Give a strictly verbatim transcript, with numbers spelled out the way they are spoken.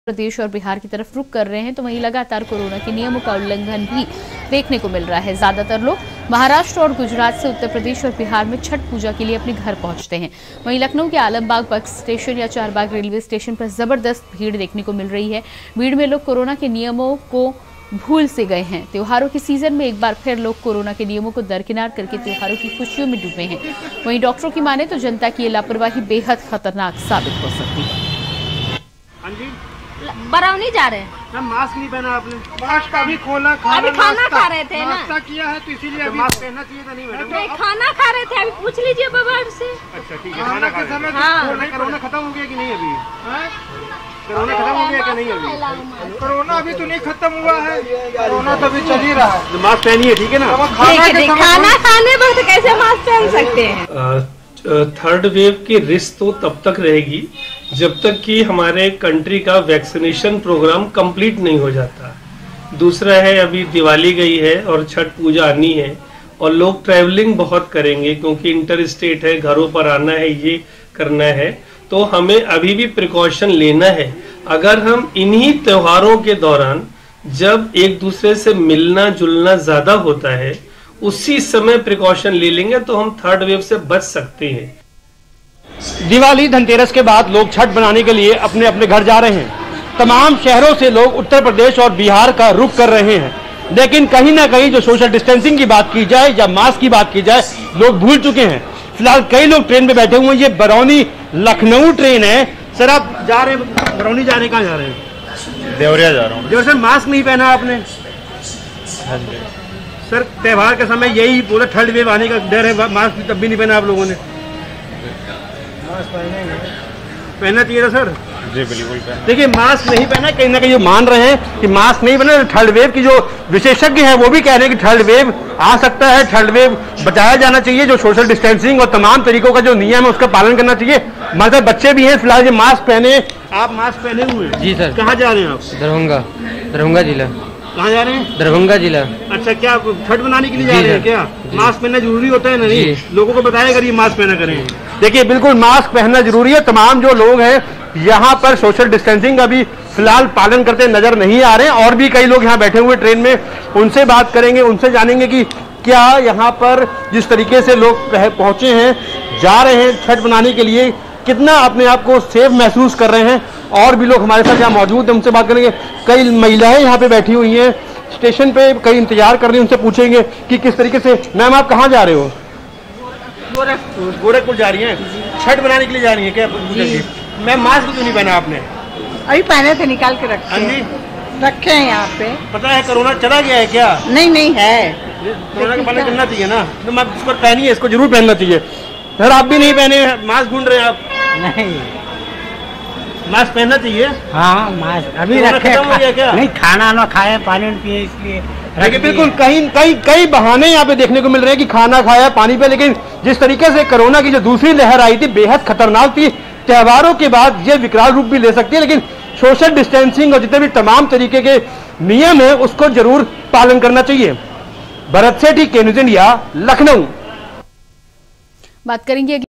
प्रदेश और बिहार की तरफ रुख कर रहे हैं, तो वहीं लगातार कोरोना के नियमों का उल्लंघन भी देखने को मिल रहा है। ज्यादातर लोग महाराष्ट्र और गुजरात से उत्तर प्रदेश और बिहार में छठ पूजा के लिए अपने घर पहुंचते हैं। वहीं लखनऊ के आलमबाग बस स्टेशन या चारबाग रेलवे स्टेशन पर जबरदस्त भीड़ देखने को मिल रही है। भीड़ में लोग कोरोना के नियमों को भूल से गए हैं। त्योहारों के सीजन में एक बार फिर लोग कोरोना के नियमों को दरकिनार करके त्योहारों की खुशियों में डूबे हैं। वहीं डॉक्टरों की माने तो जनता की ये लापरवाही बेहद खतरनाक साबित हो सकती है। बरौनी जा रहे हैं। मैम मास्क नहीं पहना आपने। मास्क अभी खोला, खाना अभी खाना खा रहे थे ना, नाश्ता किया है तो इसीलिए अभी मास्क पहनना चाहिए था। नहीं मैडम, नहीं खाना खा रहे थे, अभी पूछ लीजिए बाबा से। अच्छा ठीक है, खाना खा रहे थे। हाँ। कोरोना खत्म हो गया कि नहीं अभी? कोरोना खत्म हो गया कि नहीं अभी? कोरोना अभी तो नहीं खत्म हुआ है, कोरोना तो अभी चल ही रहा है। मास्क पहनिए, ठीक है ना? खाना खाने वक्त कैसे मास्क पहन सकते हैं? थर्ड वेव की रिस्क तो तब तक रहेगी जब तक कि हमारे कंट्री का वैक्सीनेशन प्रोग्राम कंप्लीट नहीं हो जाता। दूसरा है, अभी दिवाली गई है और छठ पूजा आनी है और लोग ट्रैवलिंग बहुत करेंगे क्योंकि इंटर स्टेट है, घरों पर आना है, ये करना है, तो हमें अभी भी प्रिकॉशन लेना है। अगर हम इन्हीं त्योहारों के दौरान जब एक दूसरे से मिलना जुलना ज्यादा होता है उसी समय प्रिकॉशन ले लेंगे तो हम थर्ड वेव से बच सकते हैं। दिवाली धनतेरस के बाद लोग छठ बनाने के लिए अपने अपने घर जा रहे हैं। तमाम शहरों से लोग उत्तर प्रदेश और बिहार का रुख कर रहे हैं, लेकिन कहीं ना कहीं जो सोशल डिस्टेंसिंग की बात की जाए या मास्क की बात की जाए, लोग भूल चुके हैं। फिलहाल कई लोग ट्रेन में बैठे हुए हैं। ये बरौनी लखनऊ ट्रेन है। सर आप जा रहे हैं बरौनी, जा रहे कहाँ जा रहे हैं? देवरिया जा रहा हूँ। जो सर मास्क नहीं पहना आपने? सर त्योहार के समय यही पूरा थर्ड वेव आने का डर है, मास्क तब भी नहीं पहना आप लोगों ने। पहनना चाहिए था सर। जी बिल्कुल। देखिए मास्क नहीं पहना, कहीं ना कहीं मान रहे हैं कि मास्क नहीं पहना। थर्ड वेव की जो विशेषज्ञ हैं वो भी कह रहे हैं कि थर्ड वेव आ सकता है, थर्ड वेव बचाया जाना चाहिए। जो सोशल डिस्टेंसिंग और तमाम तरीकों का जो नियम है उसका पालन करना चाहिए। मतलब बच्चे भी हैं फिलहाल ये मास्क पहने, आप मास्क पहने हुए हैं? जी सर। कहाँ जा रहे हैं आप? दरभंगा। दरभंगा जिला। कहाँ जा रहे हैं? दरभंगा जिला। अच्छा, क्या छठ बनाने के लिए जा रहे हैं क्या? मास्क पहनना जरूरी होता है ना? नहीं, लोगों को बताया करिए मास्क पहना करें। देखिए बिल्कुल मास्क पहनना जरूरी है। तमाम जो लोग हैं यहाँ पर सोशल डिस्टेंसिंग का भी फिलहाल पालन करते नजर नहीं आ रहे हैं। और भी कई लोग यहाँ बैठे हुए ट्रेन में, उनसे बात करेंगे, उनसे जानेंगे कि क्या यहाँ पर जिस तरीके से लोग पहुंचे हैं, जा रहे हैं छठ बनाने के लिए, कितना अपने आप को सेफ महसूस कर रहे हैं। और भी लोग हमारे साथ यहाँ मौजूद हैं, उनसे बात करेंगे। कई महिलाएं यहाँ पे बैठी हुई हैं, स्टेशन पे कई इंतजार कर रही हैं, उनसे पूछेंगे कि किस तरीके से। मैम आप कहाँ जा रहे हो? गोरखपुर। गोरखपुर जा रही हैं, छठ बनाने के लिए जा रही हैं क्या? मैम मास्क क्यों नहीं पहना आपने? अभी पहने थे, निकाल के रखे हैं। रखे हैं यहाँ पे। पता है कोरोना चला गया है क्या? नहीं नहीं है, कोरोना का पालन करना चाहिए ना। तो मैं इसको पहनिए, इसको जरूर पहनना चाहिए। सर आप भी नहीं पहने, मास्क ढूंढ रहे हैं आप? नहीं, मास्क पहनना चाहिए। हाँ मास्क अभी रखे। खत्म हो गया क्या? नहीं, खाना ना खाए, पानी पिए, इसलिए देखिए बिल्कुल कहीं कई कई बहाने यहाँ पे देखने को मिल रहे हैं कि खाना खाया, पानी पे। लेकिन जिस तरीके से कोरोना की जो दूसरी लहर आई थी बेहद खतरनाक थी। त्योहारों के बाद ये विकराल रूप भी ले सकती है, लेकिन सोशल डिस्टेंसिंग और जितने भी तमाम तरीके के नियम है उसको जरूर पालन करना चाहिए। भरत सेठी, के न्यूज़ इंडिया, लखनऊ। बात करेंगे